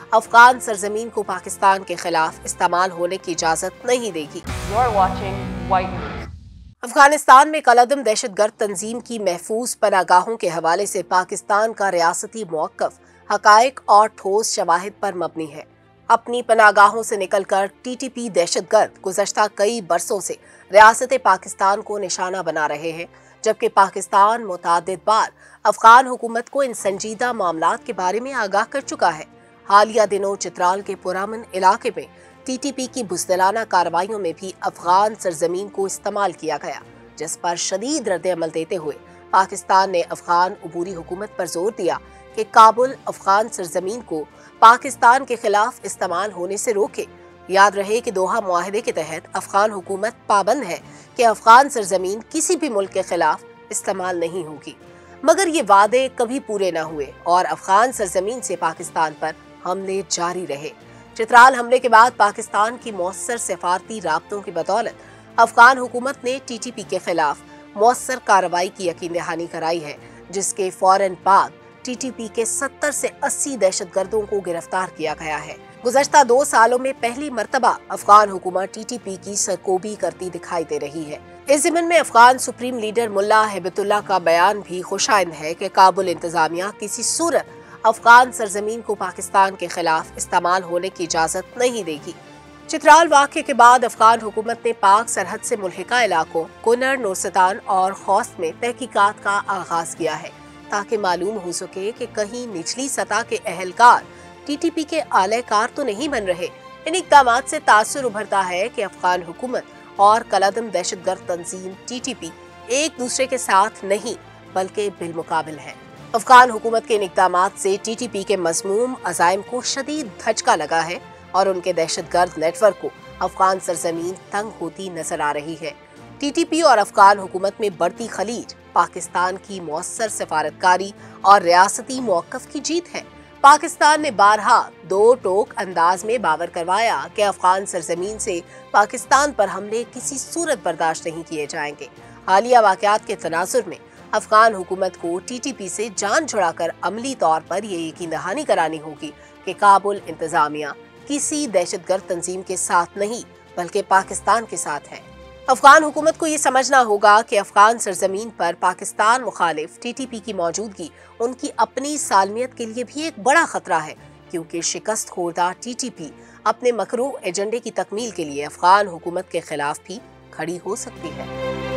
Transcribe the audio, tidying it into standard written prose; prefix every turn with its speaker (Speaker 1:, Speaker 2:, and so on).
Speaker 1: افغان سرزمین کو پاکستان کے خلاف استعمال ہونے کی اجازت نہیں دے گی۔ افغانستان میں کالعدم دہشت گرد تنظیم کی محفوظ پناہ گاہوں کے حوالے سے پاکستان کا ریاستی موقف حقائق اور ٹھوس شواہد پر مبنی ہے۔ اپنی پناہ گاہوں سے نکل کر ٹی ٹی پی دہشت گرد گزشتہ کئی برسوں سے ریاست پاکستان کو نشانہ بنا رہے ہیں، جبکہ پاکستان متعدد بار افغان حکومت کو ان سنجیدہ معاملات کے بارے میں آگاہ کر چکا ہے۔ حالیہ دنوں چترال کے پرامن علاقے میں ٹی ٹی پی کی بزدلانہ کارروائیوں میں بھی افغان سرزمین کو استعمال کیا گیا، جس پر شدید رد عمل دیتے ہوئے پاکستان نے افغان عبوری حکومت پر زور دیا کہ کابل افغان سرزمین کو پاکستان کے خلاف استعمال ہونے سے روکے۔ یاد رہے کہ دوحہ معاہدے کے تحت افغان حکومت پابند ہے کہ افغان سرزمین کسی بھی ملک کے خلاف استعمال نہیں ہوگی، مگر یہ وعدے کبھی پورے نہ ہوئے اور افغان سرزمین سے پاکستان پر حملے جاری رہے۔ چترال حملے کے بعد پاکستان کی مؤثر سفارتی رابطوں کی بدولت افغان حکومت نے ٹی ٹی پی کے خلاف مؤثر کارروائی کی یقین دہانی کرائی ہے، جس کے فوراً بعد ٹی ٹی پی کے 70 سے 80 دہشت گردوں کو گرفتار کیا گیا ہے۔ گزشتہ 2 سالوں میں پہلی مرتبہ افغان حکومت ٹی ٹی پی کی سرکوبی کرتی دکھائی دے رہی ہے۔ اس ضمن میں افغان سپریم لیڈر ملا ہیبت اللہ کا بیان بھی خوشائند ہے کہ کابل انتظامیہ کسی صورت افغان سرزمین کو پاکستان کے خلاف استعمال ہونے کی اجازت نہیں دے گی۔ چترال واقعے کے بعد افغان حکومت نے پاک سرحد سے ملحقہ علاقوں کنر، نورستان اور خوست میں تحقیقات کا آغاز کیا ہے، تاکہ معلوم ہو سکے کہ کہیں نچلی سطح کے اہلکار ٹی ٹی پی کے اعلی کار تو نہیں بن رہے۔ ان اقدامات سے تاثر ابھرتا ہے کہ افغان حکومت اور کالعدم دہشت گرد تنظیم ٹی ٹی پی ایک دوسرے کے ساتھ نہیں بلکہ بالمقابل ہے۔ افغان حکومت کے ان اقدامات سے ٹی ٹی پی کے مذموم عزائم کو شدید دھچکا لگا ہے اور ان کے دہشت گرد نیٹ ورک کو افغان سرزمین تنگ ہوتی نظر آ رہی ہے۔ ٹی ٹی پی اور افغان حکومت میں بڑھتی خلیج پاکستان کی مؤثر سفارتکاری اور ریاستی موقف کی جیت ہے۔ پاکستان نے بارہا دو ٹوک انداز میں باور کروایا کہ افغان سرزمین سے پاکستان پر حملے کسی صورت برداشت نہیں کیے جائیں گے۔ حالیہ واقعات کے تناظر میں افغان حکومت کو ٹی ٹی پی سے جان چھڑا کر عملی طور پر یہ یقین دہانی کرانی ہوگی کہ کابل انتظامیہ کسی دہشت گرد تنظیم کے ساتھ نہیں بلکہ پاکستان کے ساتھ ہے۔ افغان حکومت کو یہ سمجھنا ہوگا کہ افغان سرزمین پر پاکستان مخالف ٹی ٹی پی کی موجودگی ان کی اپنی سالمیت کے لیے بھی ایک بڑا خطرہ ہے، کیونکہ شکست خوردہ ٹی ٹی پی اپنے مکروہ ایجنڈے کی تکمیل کے لیے افغان حکومت کے خلاف بھی کھڑی ہو سکتی ہے۔